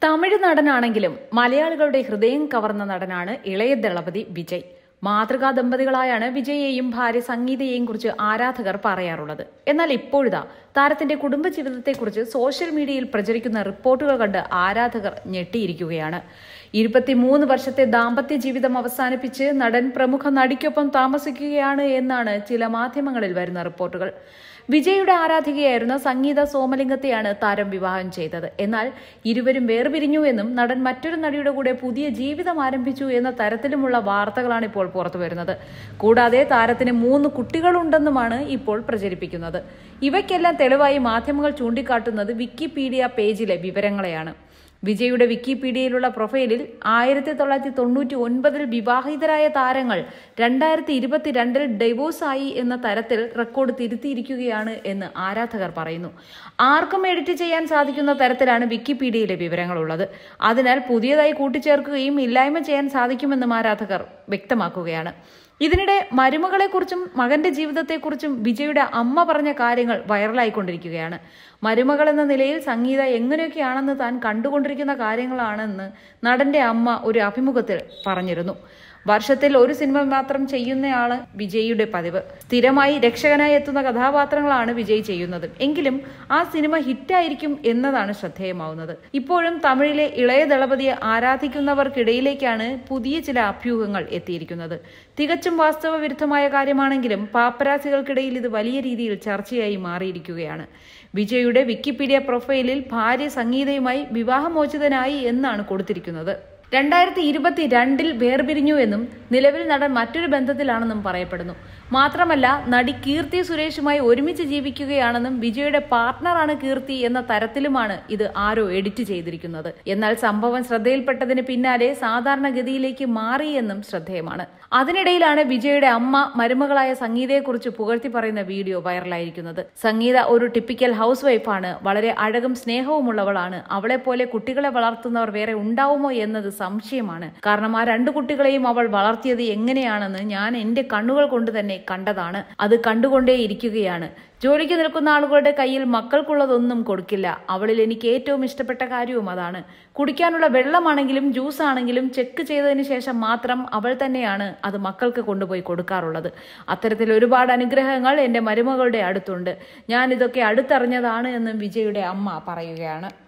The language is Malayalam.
തമിഴ് നടനാണെങ്കിലും മലയാളികളുടെ ഹൃദയം കവർന്ന നടനാണ് ഇളയ ദളപതി വിജയ്. മാതൃകാ ദമ്പതികളായാണ് വിജയെയും ഭാര്യ സംഗീതയെയും കുറിച്ച് ആരാധകർ പറയാറുള്ളത്. എന്നാൽ ഇപ്പോഴിതാ താരത്തിന്റെ കുടുംബജീവിതത്തെക്കുറിച്ച് സോഷ്യൽ മീഡിയയിൽ പ്രചരിക്കുന്ന റിപ്പോർട്ടുകൾ കണ്ട് ആരാധകർ ഞെട്ടിയിരിക്കുകയാണ്. 23 വർഷത്തെ ദാമ്പത്യ ജീവിതം അവസാനിപ്പിച്ച് നടൻ പ്രമുഖ നടിക്കൊപ്പം താമസിക്കുകയാണ് എന്നാണ് ചില മാധ്യമങ്ങളിൽ വരുന്ന റിപ്പോർട്ടുകൾ. വിജയുടെ ആരാധികയായിരുന്ന സംഗീത സോമലിംഗത്തെയാണ് താരം വിവാഹം ചെയ്തത്. എന്നാൽ ഇരുവരും വേർപിരിഞ്ഞു എന്നും നടൻ മറ്റൊരു നടിയുടെ കൂടെ പുതിയ ജീവിതം ആരംഭിച്ചു എന്ന തരത്തിലുമുള്ള വാർത്തകളാണ് ഇപ്പോൾ പുറത്തുവരുന്നത്. കൂടാതെ താരത്തിന് 3 കുട്ടികളുണ്ടെന്നുമാണ് ഇപ്പോൾ പ്രചരിപ്പിക്കുന്നത്. ഇവയ്ക്കെല്ലാം തെളിവായി മാധ്യമങ്ങൾ ചൂണ്ടിക്കാട്ടുന്നത് വിക്കിപീഡിയ പേജിലെ വിവരങ്ങളെയാണ്. വിജയുടെ വിക്കിപീഡിയയിലുള്ള പ്രൊഫൈലിൽ 1999 വിവാഹിതരായ താരങ്ങൾ 2022 ഡൈവോഴ്സായി എന്ന തരത്തിൽ റെക്കോർഡ് തിരുത്തിയിരിക്കുകയാണ് എന്ന് ആരാധകർ പറയുന്നു. ആർക്കും എഡിറ്റ് ചെയ്യാൻ സാധിക്കുന്ന തരത്തിലാണ് വിക്കിപീഡിയയിലെ വിവരങ്ങളുള്ളത്. അതിനാൽ പുതിയതായി കൂട്ടിച്ചേർക്കുകയും ഇല്ലായ്മ ചെയ്യാൻ സാധിക്കുമെന്നും ആരാധകർ വ്യക്തമാക്കുകയാണ്. ഇതിനിടെ മരുമകളെക്കുറിച്ചും മകന്റെ ജീവിതത്തെക്കുറിച്ചും വിജയുടെ അമ്മ പറഞ്ഞ കാര്യങ്ങൾ വൈറലായിക്കൊണ്ടിരിക്കുകയാണ്. മരുമകൾ എന്ന നിലയിൽ സംഗീത എങ്ങനെയൊക്കെയാണെന്ന് താൻ കണ്ടുകൊണ്ടിരിക്കുന്ന കാര്യങ്ങളാണെന്ന് നടന്റെ അമ്മ ഒരു അഭിമുഖത്തിൽ പറഞ്ഞിരുന്നു. വർഷത്തിൽ ഒരു സിനിമ മാത്രം ചെയ്യുന്നയാള് വിജയുടെ പതിവ്. സ്ഥിരമായി രക്ഷകനായി എത്തുന്ന കഥാപാത്രങ്ങളാണ് വിജയ് ചെയ്യുന്നത്. എങ്കിലും ആ സിനിമ ഹിറ്റായിരിക്കും എന്നതാണ് ശ്രദ്ധേയമാവുന്നത്. ഇപ്പോഴും തമിഴിലെ ഇളയ ദളപതിയെ ആരാധിക്കുന്നവർക്കിടയിലേക്കാണ് പുതിയ ചില അഭ്യൂഹങ്ങൾ എത്തിയിരിക്കുന്നത്. തികച്ചും വാസ്തവ വിരുദ്ധമായ കാര്യമാണെങ്കിലും പാപ്പരാസികൾക്കിടയിൽ ഇത് വലിയ രീതിയിൽ ചർച്ചയായി മാറിയിരിക്കുകയാണ്. വിജയുടെ വിക്കിപീഡിയ പ്രൊഫൈലിൽ ഭാര്യ സംഗീതയുമായി വിവാഹമോചിതനായി എന്നാണ് കൊടുത്തിരിക്കുന്നത്. 2022 വേർപിരിഞ്ഞു എന്നും നിലവിൽ നടൻ മറ്റൊരു ബന്ധത്തിലാണെന്നും പറയപ്പെടുന്നു. മാത്രമല്ല നടി കീർത്തി സുരേഷുമായി ഒരുമിച്ച് ജീവിക്കുകയാണെന്നും വിജയുടെ പാർട്ട്ണറാണ് കീർത്തി എന്ന തരത്തിലുമാണ് ഇത് ആരോ എഡിറ്റ് ചെയ്തിരിക്കുന്നത്. എന്നാൽ സംഭവം ശ്രദ്ധയിൽപ്പെട്ടതിന് പിന്നാലെ സാധാരണഗതിയിലേക്ക് മാറിയെന്നും ശ്രദ്ധേയമാണ്. അതിനിടയിലാണ് വിജയുടെ അമ്മ മരുമകളായ സംഗീതയെക്കുറിച്ച് പുകഴ്ത്തി പറയുന്ന വീഡിയോ വൈറലായിരിക്കുന്നത്. സംഗീത ഒരു ടിപ്പിക്കൽ ഹൗസ് വൈഫാണ്. വളരെ അഴകും സ്നേഹവുമുള്ളവളാണ്. അവളെ പോലെ കുട്ടികളെ വളർത്തുന്നവർ വേറെ ഉണ്ടാവുമോ എന്നത് സംശയമാണ്. കാരണം ആ 2 കുട്ടികളെയും അവൾ വളർത്തിയത് എങ്ങനെയാണെന്ന് ഞാൻ എന്റെ കണ്ണുകൾ കൊണ്ട് തന്നെ കണ്ടതാണ്. അത് കണ്ടുകൊണ്ടേയിരിക്കുകയാണ്. ജോലിക്ക് നിൽക്കുന്ന ആളുകളുടെ കയ്യിൽ മക്കൾക്കുള്ളതൊന്നും കൊടുക്കില്ല. അവളിൽ എനിക്ക് ഏറ്റവും ഇഷ്ടപ്പെട്ട കാര്യവും അതാണ്. കുടിക്കാനുള്ള വെള്ളമാണെങ്കിലും ജ്യൂസ് ആണെങ്കിലും ചെക്ക് ചെയ്തതിന് ശേഷം മാത്രം അവൾ തന്നെയാണ് അത് മക്കൾക്ക് കൊണ്ടുപോയി കൊടുക്കാറുള്ളത്. അത്തരത്തിൽ ഒരുപാട് അനുഗ്രഹങ്ങൾ എന്റെ മരുമകളുടെ അടുത്തുണ്ട്. ഞാൻ ഇതൊക്കെ അടുത്തറിഞ്ഞതാണ് എന്നും വിജയുടെ അമ്മ പറയുകയാണ്.